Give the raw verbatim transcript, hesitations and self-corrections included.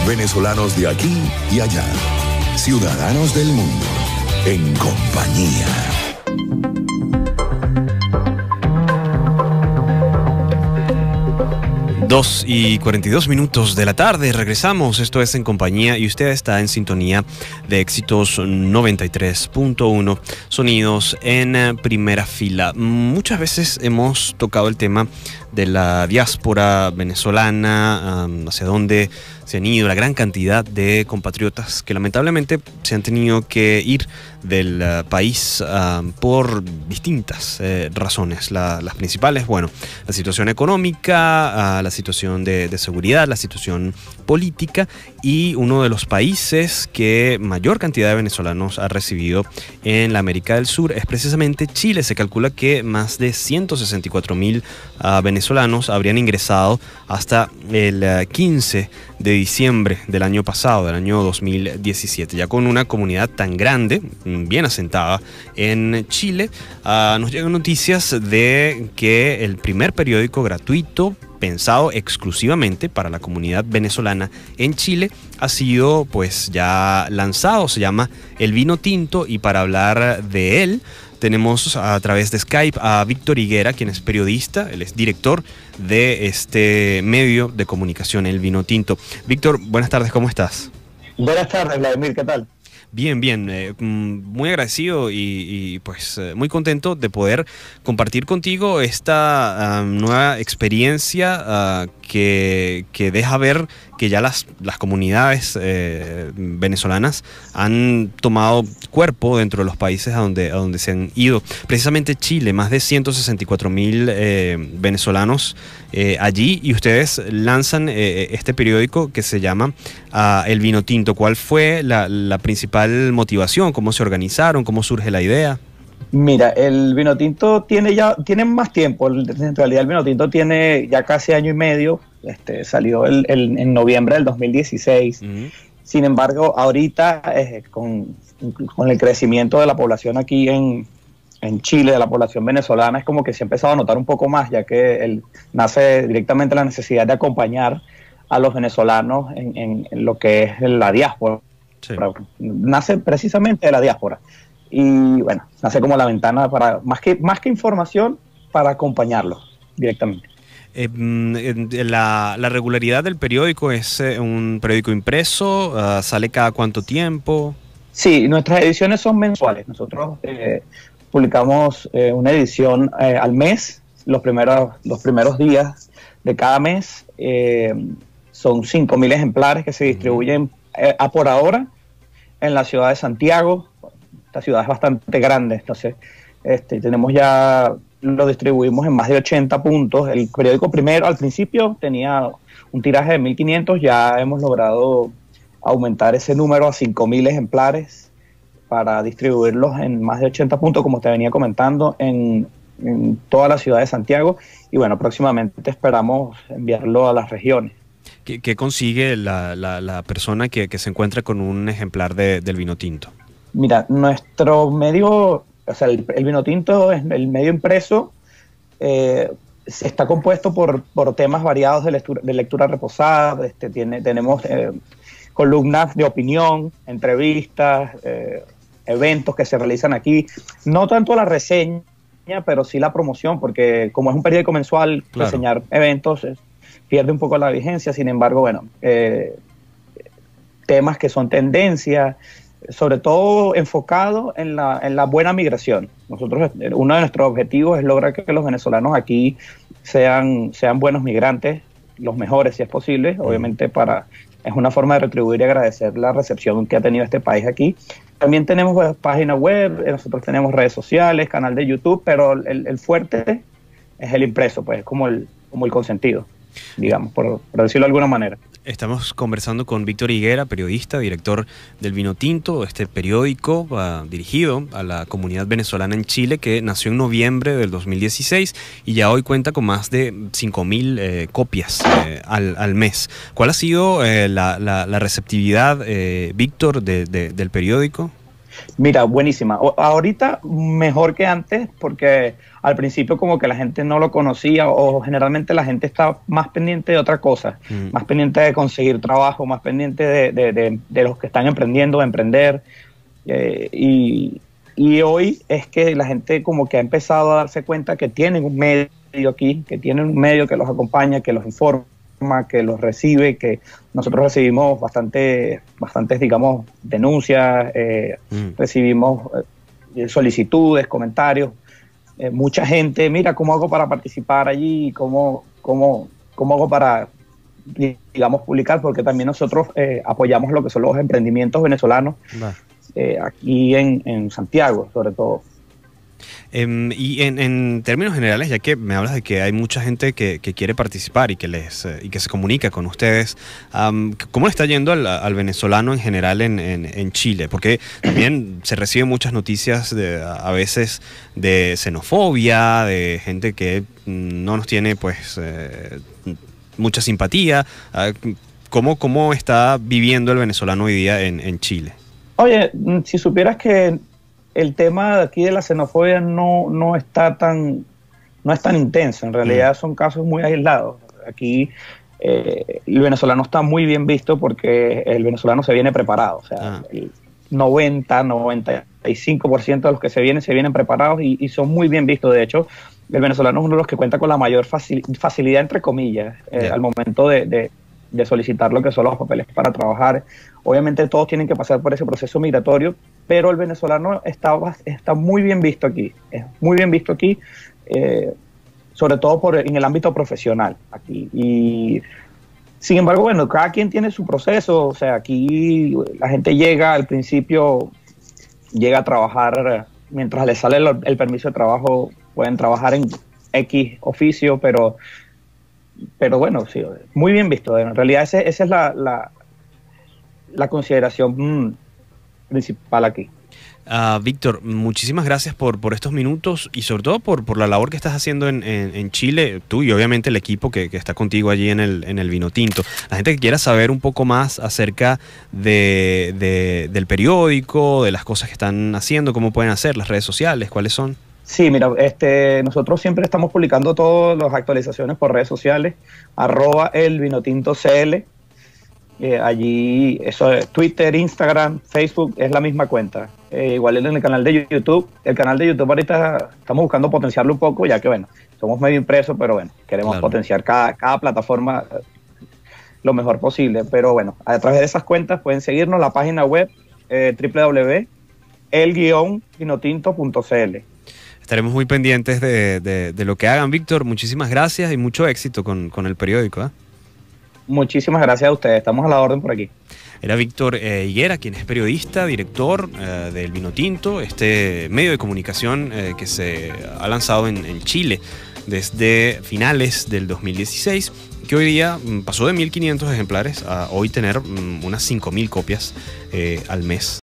venezolanos de aquí y allá, ciudadanos del mundo, en compañía. Dos y cuarenta y dos minutos de la tarde, regresamos, esto es En Compañía y usted está en sintonía de Éxitos noventa y tres punto uno, sonidos en primera fila. Muchas veces hemos tocado el tema de la diáspora venezolana, um, hacia dónde se han ido la gran cantidad de compatriotas que lamentablemente se han tenido que ir del uh, país uh, por distintas eh, razones. La, las principales, bueno, la situación económica, uh, la situación de, de seguridad, la situación política, y uno de los países que mayor cantidad de venezolanos ha recibido en la América del Sur es precisamente Chile. Se calcula que más de ciento sesenta y cuatro mil uh, venezolanos habrían ingresado hasta el uh, quince de diciembre del año pasado, del año dos mil diecisiete, ya con una comunidad tan grande, bien asentada en Chile. Uh, nos llegan noticias de que el primer periódico gratuito pensado exclusivamente para la comunidad venezolana en Chile ha sido pues ya lanzado, se llama El Vino Tinto, y para hablar de él tenemos a través de Skype a Víctor Higuera, quien es periodista, él es director de este medio de comunicación, El Vino Tinto. Víctor, buenas tardes, ¿cómo estás? Buenas tardes, Vladimir, ¿qué tal? Bien, bien, eh, muy agradecido y, y pues eh, muy contento de poder compartir contigo esta uh, nueva experiencia uh, que, que deja ver que ya las, las comunidades eh, venezolanas han tomado cuerpo dentro de los países a donde, a donde se han ido. Precisamente Chile, más de ciento sesenta y cuatro mil eh, venezolanos eh, allí, y ustedes lanzan eh, este periódico que se llama uh, El Vino Tinto. ¿Cuál fue la, la principal motivación? ¿Cómo se organizaron? ¿Cómo surge la idea? Mira, el Vino Tinto tiene ya tiene más tiempo. En realidad el Vino Tinto tiene ya casi año y medio. Este, salió el, el, en noviembre del dos mil dieciséis. Uh-huh. Sin embargo, ahorita eh, con, con el crecimiento de la población aquí en, en Chile, de la población venezolana, es como que se ha empezado a notar un poco más, ya que el, nace directamente la necesidad de acompañar a los venezolanos en, en, en lo que es la diáspora. Sí. Nace precisamente de la diáspora. Y bueno, nace como la ventana para, más que, más que información, para acompañarlos directamente. Eh, la, la regularidad del periódico es eh, un periódico impreso, uh, ¿sale cada cuánto tiempo? Sí, nuestras ediciones son mensuales. Nosotros eh, publicamos eh, una edición eh, al mes, los primeros, los primeros días de cada mes. Eh, son cinco mil ejemplares que se distribuyen eh, a por ahora en la ciudad de Santiago. Esta ciudad es bastante grande, entonces este, tenemos ya, lo distribuimos en más de ochenta puntos. El periódico primero, al principio, tenía un tiraje de mil quinientos, ya hemos logrado aumentar ese número a cinco mil ejemplares para distribuirlos en más de ochenta puntos, como te venía comentando, en, en toda la ciudad de Santiago, y bueno, próximamente esperamos enviarlo a las regiones. ¿Qué, qué consigue la, la, la persona que, que se encuentra con un ejemplar de, del Vino Tinto? Mira, nuestro medio, o sea, el, el Vino Tinto, es el medio impreso, eh, está compuesto por, por temas variados de lectura, de lectura reposada. Este, tiene, tenemos eh, columnas de opinión, entrevistas, eh, eventos que se realizan aquí. No tanto la reseña, pero sí la promoción, porque como es un periódico mensual, claro, reseñar eventos eh, pierde un poco la vigencia. Sin embargo, bueno, eh, temas que son tendencias, sobre todo enfocado en la, en la buena migración. Nosotros, uno de nuestros objetivos es lograr que los venezolanos aquí sean, sean buenos migrantes, los mejores si es posible, obviamente para, es una forma de retribuir y agradecer la recepción que ha tenido este país aquí. También tenemos pues, página web, nosotros tenemos redes sociales, canal de YouTube, pero el, el fuerte es el impreso, pues es como el, como el consentido, digamos, por, por decirlo de alguna manera. Estamos conversando con Víctor Higuera, periodista, director del Vino Tinto, este periódico uh, dirigido a la comunidad venezolana en Chile, que nació en noviembre del dos mil dieciséis y ya hoy cuenta con más de cinco mil eh, copias eh, al, al mes. ¿Cuál ha sido eh, la, la, la receptividad, eh, Víctor, de, de, del periódico? Mira, buenísima. O- ahorita mejor que antes porque al principio como que la gente no lo conocía o generalmente la gente está más pendiente de otra cosa, Mm. más pendiente de conseguir trabajo, más pendiente de, de- de- de los que están emprendiendo, de emprender. eh, y, y hoy es que la gente como que ha empezado a darse cuenta que tienen un medio aquí, que tienen un medio que los acompaña, que los informa, que los recibe, que nosotros recibimos bastante, bastantes, digamos, denuncias, eh, Mm. recibimos eh, solicitudes, comentarios, eh, mucha gente, mira, ¿cómo hago para participar allí? ¿Cómo, cómo, cómo hago para, digamos, publicar? Porque también nosotros eh, apoyamos lo que son los emprendimientos venezolanos Va. eh, aquí en, en Santiago, sobre todo. Em, y en, en términos generales, ya que me hablas de que hay mucha gente que, que quiere participar y que les eh, y que se comunica con ustedes, am, ¿cómo le está yendo al, al venezolano en general en, en, en Chile? Porque también se reciben muchas noticias de, a veces de xenofobia, de gente que mm, no nos tiene pues eh, mucha simpatía. Ah, ¿Cómo, ¿Cómo está viviendo el venezolano hoy día en, en Chile? Oye, mm, si supieras que el tema de aquí de la xenofobia no, no está tan, no es tan intenso, en realidad son casos muy aislados. Aquí eh, el venezolano está muy bien visto porque el venezolano se viene preparado, o sea, Ah. el noventa, noventa y cinco por ciento de los que se vienen, se vienen preparados y, y son muy bien vistos. De hecho, el venezolano es uno de los que cuenta con la mayor facil- facilidad, entre comillas, eh, Ya. al momento de, de, de solicitar lo que son los papeles para trabajar. Obviamente todos tienen que pasar por ese proceso migratorio, pero el venezolano está, bas- está muy bien visto aquí, es muy bien visto aquí, eh, sobre todo por, en el ámbito profesional aquí. Y sin embargo, bueno, cada quien tiene su proceso, o sea, aquí la gente llega al principio, llega a trabajar, mientras le sale el, el permiso de trabajo, pueden trabajar en X oficio, pero, pero bueno, sí, muy bien visto. En realidad ese- esa es la, la, la consideración mm, principal aquí. Ah, Víctor, muchísimas gracias por, por estos minutos y sobre todo por, por la labor que estás haciendo en, en, en Chile, tú y obviamente el equipo que, que está contigo allí en el, en el Vinotinto. La gente que quiera saber un poco más acerca de, de- del periódico, de las cosas que están haciendo, cómo pueden hacer, las redes sociales, cuáles son. Sí, mira, este, nosotros siempre estamos publicando todas las actualizaciones por redes sociales, arroba el vinotinto cl. Eh, allí, eso es Twitter, Instagram, Facebook, es la misma cuenta. Eh, igual en el canal de YouTube. El canal de YouTube ahorita estamos buscando potenciarlo un poco, ya que bueno, somos medio impresos, pero bueno, queremos Claro. potenciar cada, cada plataforma eh, lo mejor posible. Pero bueno, a través de esas cuentas pueden seguirnos la página web eh, doble u doble u doble u punto el guion vinotinto punto cl. Estaremos muy pendientes de, de- de lo que hagan, Víctor. Muchísimas gracias y mucho éxito con, con el periódico, ¿eh? Muchísimas gracias a ustedes, estamos a la orden por aquí. Era Víctor eh, Higuera, quien es periodista, director eh, del Vinotinto, este medio de comunicación eh, que se ha lanzado en, en Chile desde finales del dos mil dieciséis, que hoy día mm, pasó de mil quinientos ejemplares a hoy tener mm, unas cinco mil copias eh, al mes.